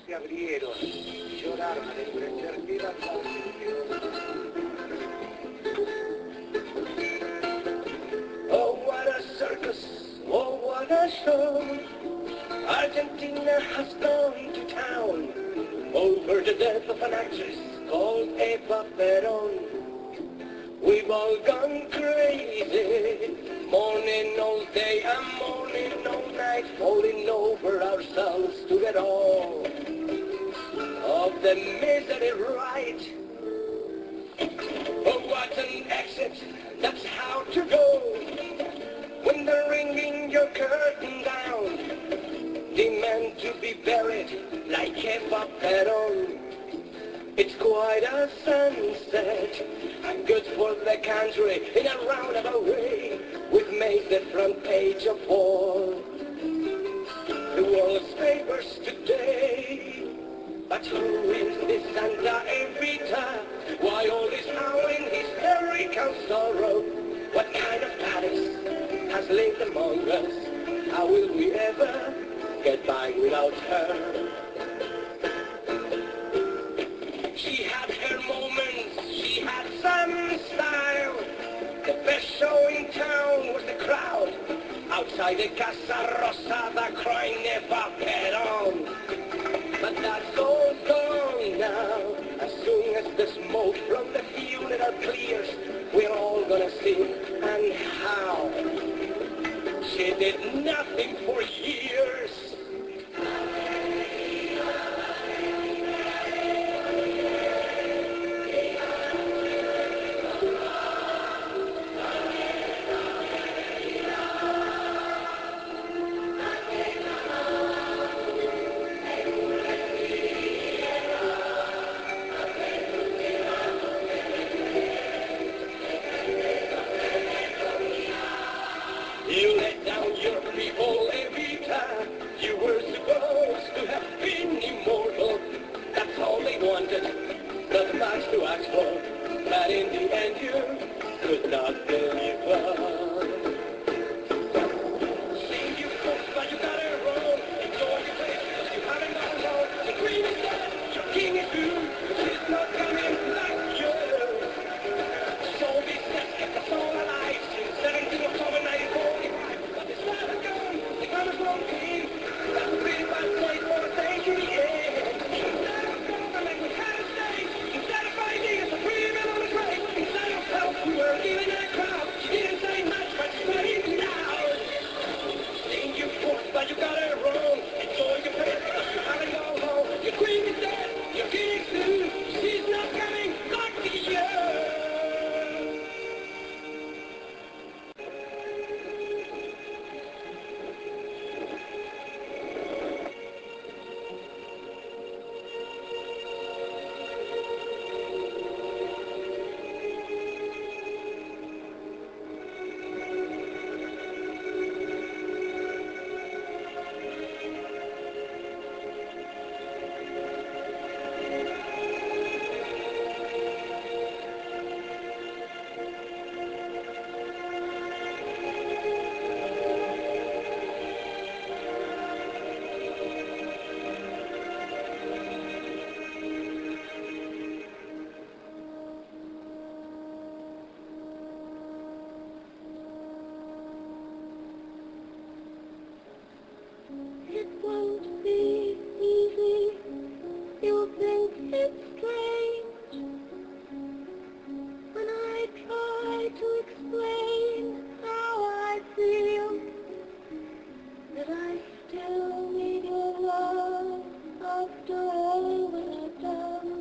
si abrieron y lloraron al emprender la Oh, what a circus, oh, what a show. Argentina has gone to town over the death of an actress called Eva Perón. We've all gone crazy, mourning all day and mourning all night, falling over ourselves to get all of the misery right. Oh, what an exit, that's how to go, when they're ringing your curtain down, demand to be buried like Eva Perón. It's quite a sunset, and good for the country in a roundabout way. We've made the front page of all the world's papers today. But who is this Santa Evita? Why all this howling, hysterical sorrow? What kind of Paris has lived among us? How will we ever get by without her? She had her moments, she had some style. The best show in town was the crowd outside the Casa Rosada crying Eva Perón. But that's all gone now. As soon as the smoke from the funeral clears, we're all gonna see and how she did nothing for years. You let down your people, Evita. You were supposed to have been immortal. That's all they wanted, not much to ask for. But in the end you could not deliver. Sing you folks, but you got it wrong. Enjoy your place, cause you haven't gone home. The queen is dead, your king is doomed. She's not coming like you. So this death kept us all alive since 17 October 1945. But it's not a gun, the gun is wrong king. That's a pretty bad place for a century, yeah. Instead of government, we had a state. Instead of fighting, it's a free man on the grave. Instead of help, we were giving a crowd. She didn't say much, but she put it down. Sing you folks, but you got it wrong. Enjoy your prayer, cause you haven't gone home. Your queen is dead, your king is doomed. She's not coming back to you. It won't be easy, you'll think it's strange when I try to explain how I feel, that I still need your love after all that I've done.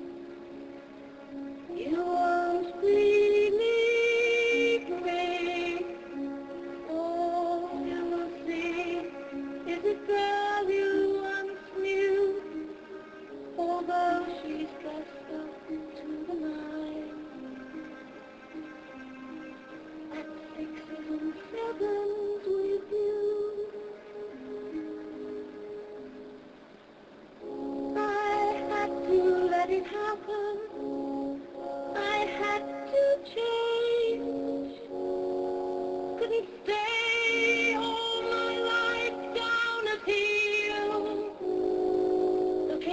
You won't believe me, oh, you will see. Is a girl you once knew, although she's dressed up to the nines, at sixes and sevens with you. I had to let it happen, I had to change, couldn't stay all my life down at heel. Look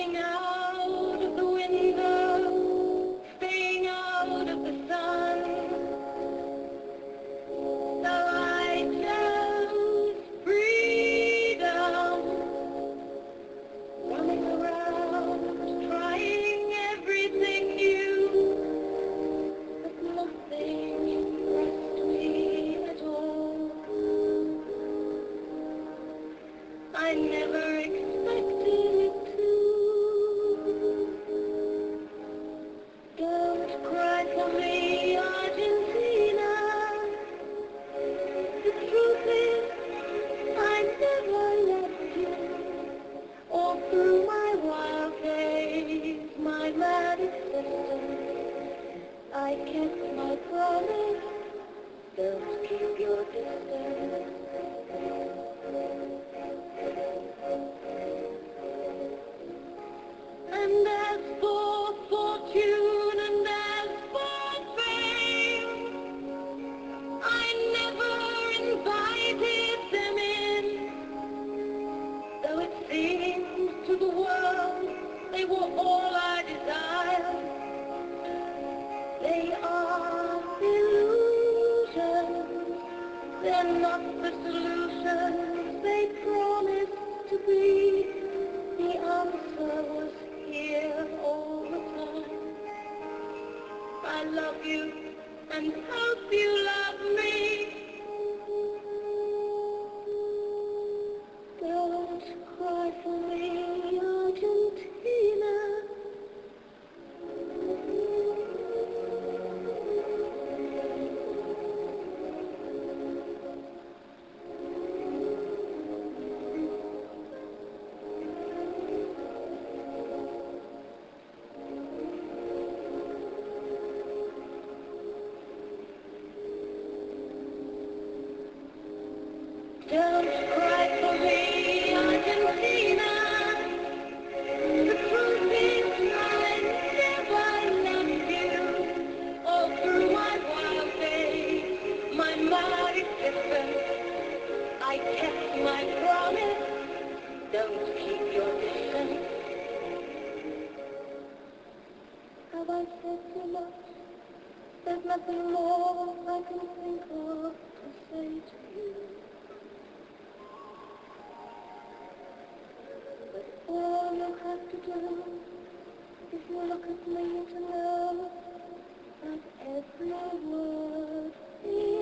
I kept my promise. Don't keep your distance. And as for fortune and as for fame, I never invited them in. Though it seems to the world they were all I desired, they are illusions. They're not the solutions they promised to be. The answer was here all the time. I love you and hope you love me. Don't cry for me, Argentina. Don't cry for me, Argentina. The truth is I never loved you. All through my wild days, my mad existence, I kept my promise. Don't keep your distance. Have I said too much? There's nothing more I can think of to say to you. All you have to do is look at me to know that every word is